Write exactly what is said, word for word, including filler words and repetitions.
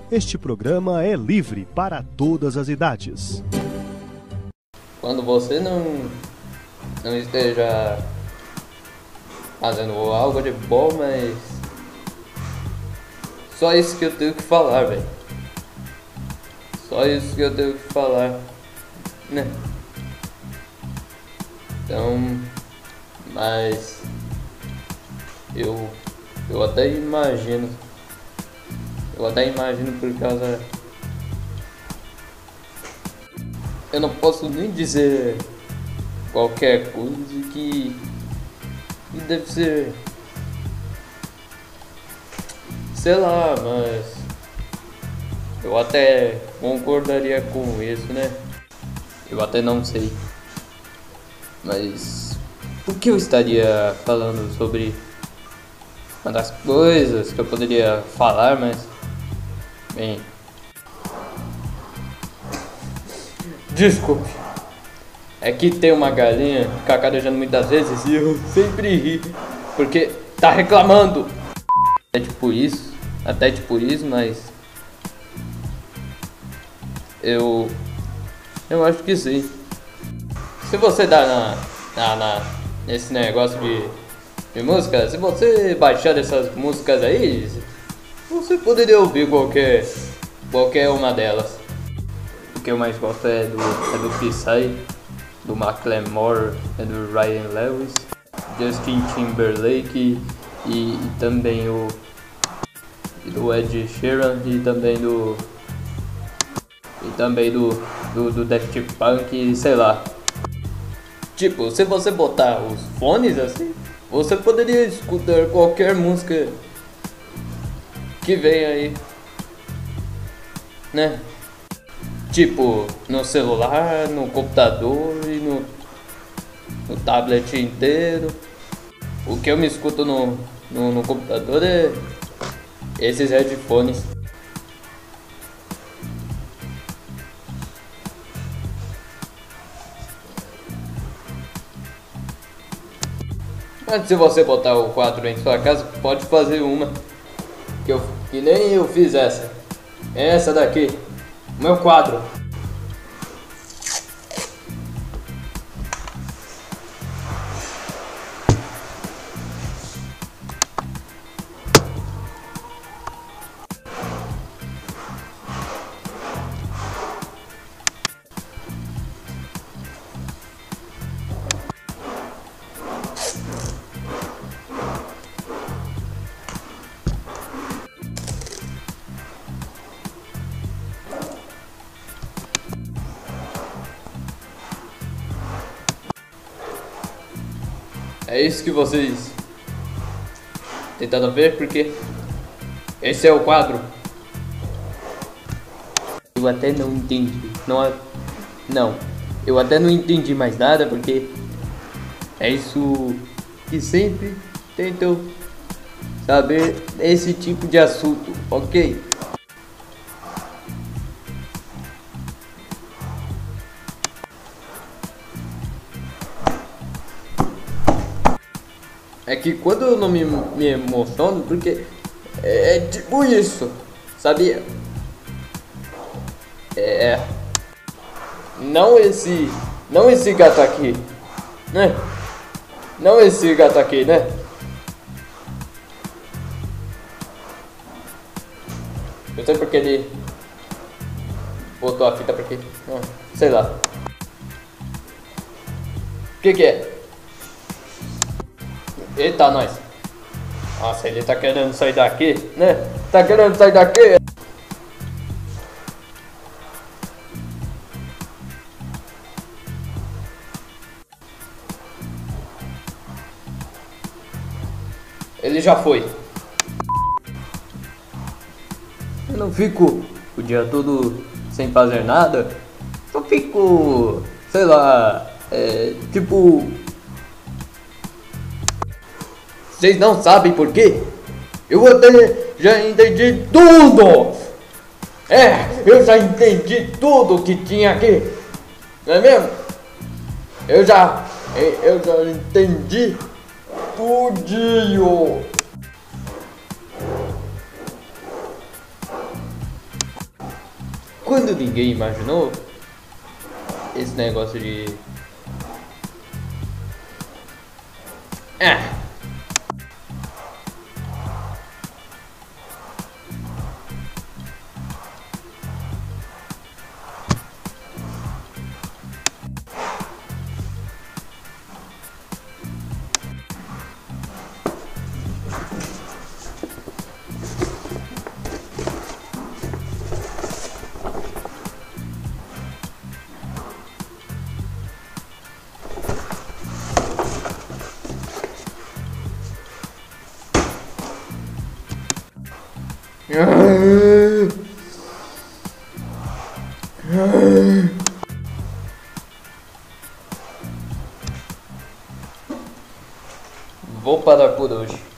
Este programa é livre para todas as idades. Quando você não, não esteja fazendo algo de bom, mas só isso que eu tenho que falar, velho. Só isso que eu tenho que falar, né? Então, mas eu eu até imagino, eu até imagino por causa, eu não posso nem dizer qualquer coisa que, que deve ser, sei lá, mas eu até concordaria com isso, né? Eu até não sei. Mas o que eu estaria falando sobre uma das coisas que eu poderia falar, mas bem, desculpe. É que tem uma galinha cacarejando muitas vezes e eu sempre ri porque tá reclamando. É tipo isso, até tipo isso, mas eu eu acho que sim. Se você dá na, na, na nesse negócio de, de música, se você baixar essas músicas aí, você poderia ouvir qualquer qualquer uma delas. O que eu mais gosto é do é do Psy, do Macklemore, é do Ryan Lewis, Justin Timberlake e, e também o e do Ed Sheeran e também do e também do do, do Daft Punk, sei lá. Tipo, se você botar os fones assim, você poderia escutar qualquer música que vem aí, né? Tipo, no celular, no computador e no, no tablet inteiro. O que eu me escuto no, no, no computador é esses headphones. Mas se você botar o quadro em sua casa, pode fazer uma que, eu, que nem eu fiz essa. Essa daqui, meu quadro. É isso que vocês tentaram ver, porque esse é o quadro. Eu até não entendi. Não, não, eu até não entendi mais nada, porque é isso que sempre tentou saber esse tipo de assunto, ok? É que quando eu não me, me emociono, porque é, é tipo isso, sabia? É, não esse, não esse gato aqui, né? Não esse gato aqui, né? Eu sei porque ele botou a fita pra aqui, ah, sei lá. O que que é? Eita, nós. Nossa, ele tá querendo sair daqui, né? Tá querendo sair daqui. Ele já foi. Eu não fico o dia todo sem fazer nada. Eu fico, sei lá, é, tipo... Vocês não sabem por quê? Eu até já entendi tudo! É, eu já entendi tudo que tinha aqui! Não é mesmo? Eu já... Eu já entendi tudinho! quando ninguém imaginou esse negócio de... Ah! Vou parar por hoje.